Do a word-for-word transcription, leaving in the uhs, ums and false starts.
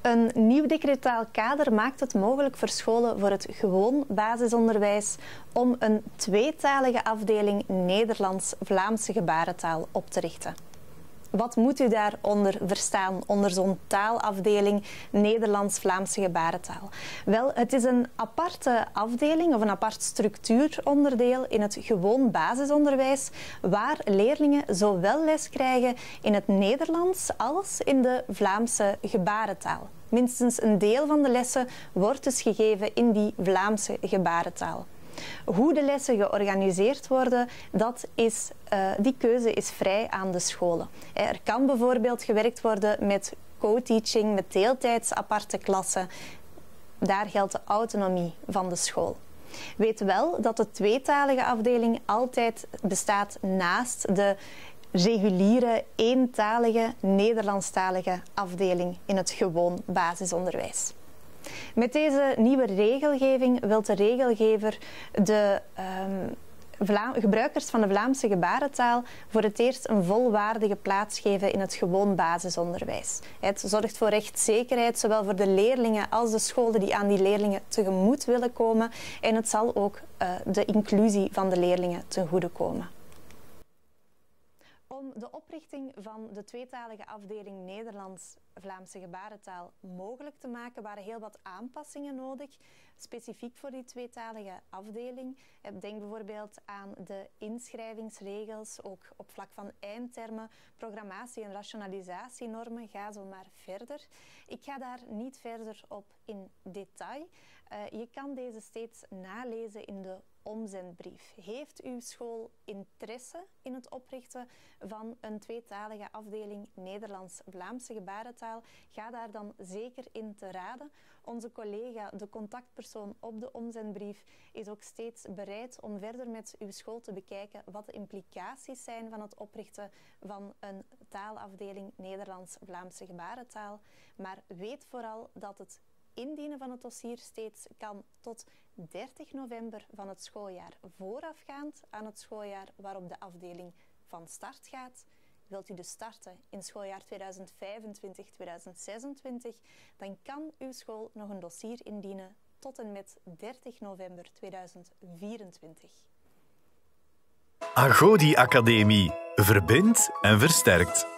Een nieuw decretaal kader maakt het mogelijk voor scholen voor het gewoon basisonderwijs om een tweetalige afdeling Nederlands-Vlaamse gebarentaal op te richten. Wat moet u daaronder verstaan, onder zo'n taalafdeling Nederlands-Vlaamse gebarentaal? Wel, het is een aparte afdeling of een apart structuuronderdeel in het gewoon basisonderwijs, waar leerlingen zowel les krijgen in het Nederlands als in de Vlaamse gebarentaal. Minstens een deel van de lessen wordt dus gegeven in die Vlaamse gebarentaal. Hoe de lessen georganiseerd worden, dat is, uh, die keuze is vrij aan de scholen. Er kan bijvoorbeeld gewerkt worden met co-teaching, met deeltijds aparte klassen. Daar geldt de autonomie van de school. Weet wel dat de tweetalige afdeling altijd bestaat naast de reguliere eentalige Nederlandstalige afdeling in het gewoon basisonderwijs. Met deze nieuwe regelgeving wil de regelgever de um, Vla- gebruikers van de Vlaamse gebarentaal voor het eerst een volwaardige plaats geven in het gewoon basisonderwijs. Het zorgt voor rechtszekerheid, zowel voor de leerlingen als de scholen die aan die leerlingen tegemoet willen komen. En het zal ook uh, de inclusie van de leerlingen ten goede komen. Om de oprichting van de tweetalige afdeling Nederlands-Vlaamse gebarentaal mogelijk te maken, waren heel wat aanpassingen nodig, specifiek voor die tweetalige afdeling. Denk bijvoorbeeld aan de inschrijvingsregels, ook op vlak van eindtermen, programmatie- en rationalisatienormen, ga zo maar verder. Ik ga daar niet verder op in detail. Uh, je kan deze steeds nalezen in de omzendbrief. Heeft uw school interesse in het oprichten van een tweetalige afdeling Nederlands-Vlaamse gebarentaal? Ga daar dan zeker in te raden. Onze collega, de contactpersoon op de omzendbrief, is ook steeds bereid om verder met uw school te bekijken wat de implicaties zijn van het oprichten van een taalafdeling Nederlands-Vlaamse gebarentaal. Maar weet vooral dat het indienen van het dossier steeds kan tot dertig november van het schooljaar voorafgaand aan het schooljaar waarop de afdeling van start gaat. Wilt u dus starten in schooljaar tweeduizend vijfentwintig tweeduizend zesentwintig, dan kan uw school nog een dossier indienen tot en met dertig november tweeduizend vierentwintig. Agodi Academie verbindt en versterkt.